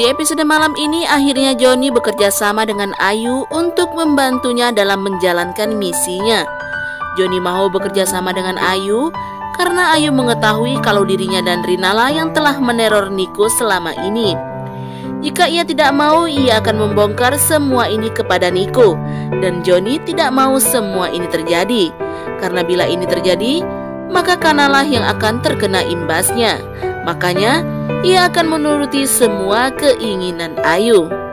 episode malam ini akhirnya Johnny bekerja sama dengan Ayu untuk membantunya dalam menjalankan misinya. Johnny mau bekerja sama dengan Ayu karena Ayu mengetahui kalau dirinya dan Rina lah yang telah meneror Nico selama ini. Jika ia tidak mau, ia akan membongkar semua ini kepada Nico. Dan Johnny tidak mau semua ini terjadi, karena bila ini terjadi, maka Kanalah yang akan terkena imbasnya. Makanya, ia akan menuruti semua keinginan Ayu.